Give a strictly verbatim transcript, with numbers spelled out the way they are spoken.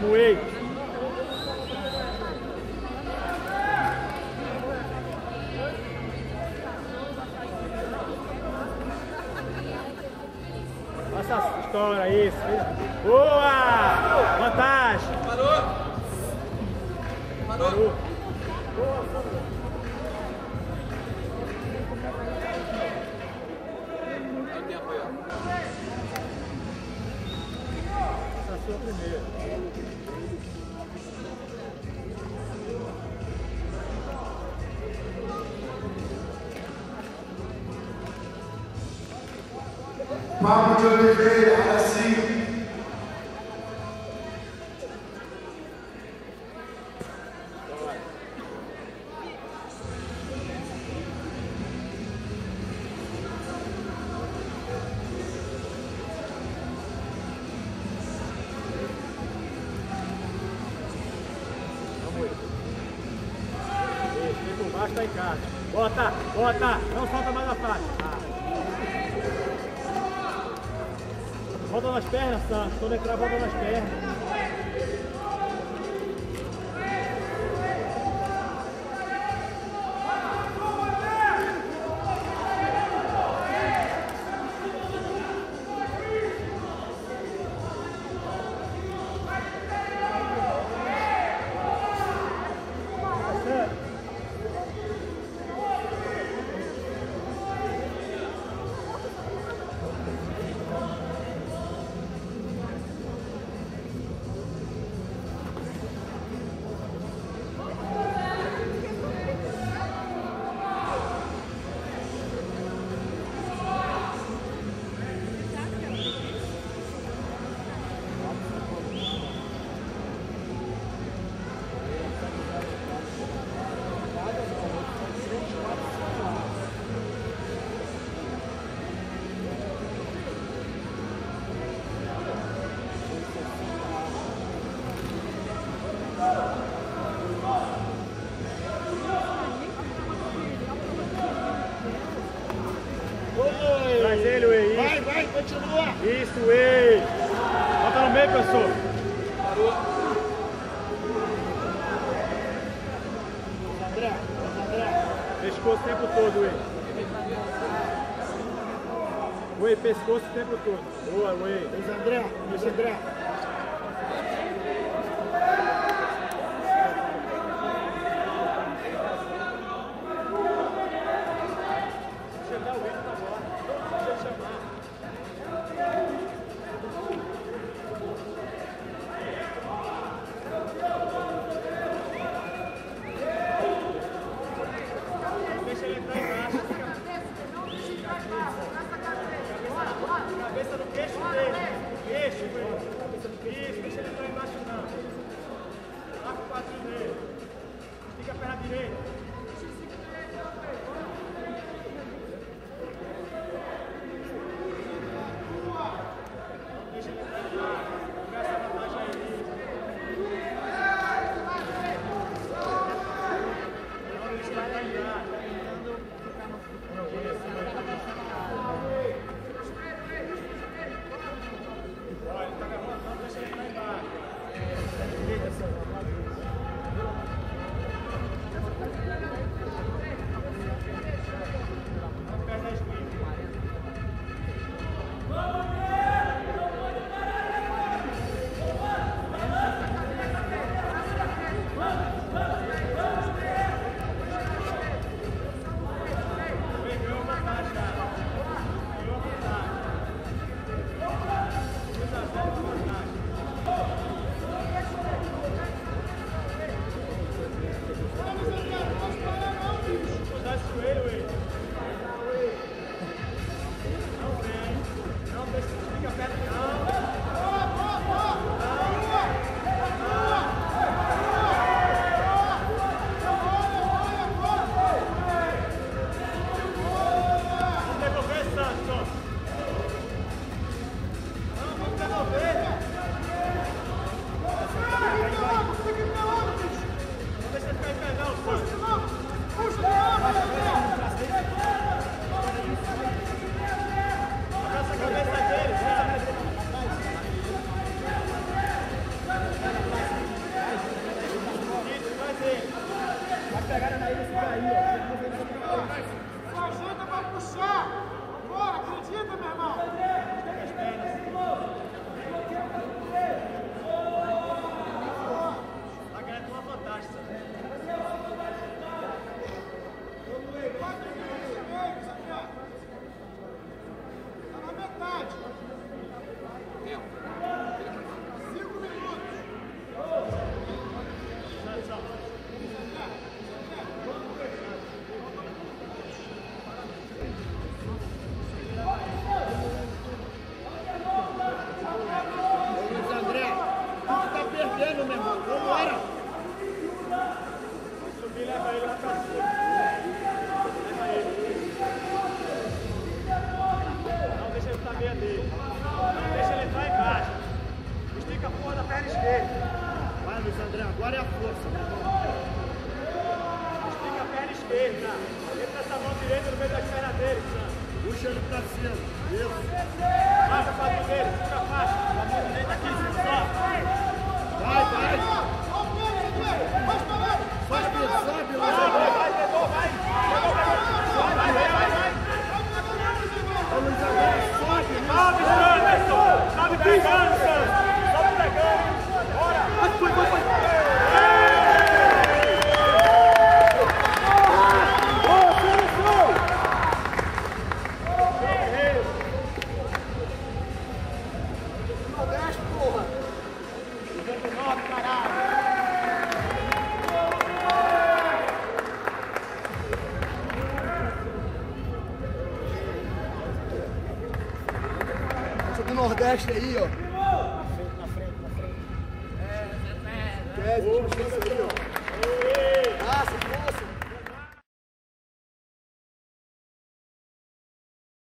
Vamos, Wade. Passa, estoura, isso. Boa! Vantagem. Parou. Parou. Parou. Aí tem apoio. Essa é a sua primeira. Pablo de Oliveira, assim. Baixo tá em casa. Bota, bota, não solta mais a faixa. Ah. Volta nas pernas, Santos. Quando entrar, volta nas pernas. Traz ele, Wei. Vai, vai, continua. Isso, Wei. Bota no meio, professor. Parou. André, André. Pescoço o tempo todo, Wei. Wei, pescoço o tempo todo. Boa, Wei. Luiz André, Luiz André. Cabeça no queixo dele. Queixo, cabeça no queixo. Isso, deixa ele entrar embaixo não. Lá com o quadrinho dele. Estica a perna direita. Deixa ele entrar embaixo. Começa a vantagem aí. Não, deixa ele entrar embaixo. ajuda pra puxar! Bora, acredita, meu irmão! Tá ganhando uma vantagem, sabe? Tá na metade! Tempo. Cinco minutos! Luiz André, tu tá perdendo, meu irmão. Vambora! Subir, leva ele lá pra cima. Leva ele. Não deixa ele estar meia dele. Não deixa ele entrar embaixo. Estica a porra da perna esquerda. Vai, Luiz André, agora é a força, meu irmão. Estica a perna esquerda. Entra essa mão direita no meio das pernas dele, Sam. Puxa ele pra cima. Isso. Passa a quadra dele, fica a faixa. A mão direita aqui, só. Vai, vai. Sobe, sobe, Luiz André. Vai, pegou, vai. Pegou, pegou. Vai, vai, vai, vai, vai. Ô, Luiz André, sobe, né? Sobe, Sanderson. Sobe pegando, Sam. Sobe pegando. Bora. Foi, foi, foi. Do Nordeste aí, ó. Na frente, na frente, na frente. É, é, é.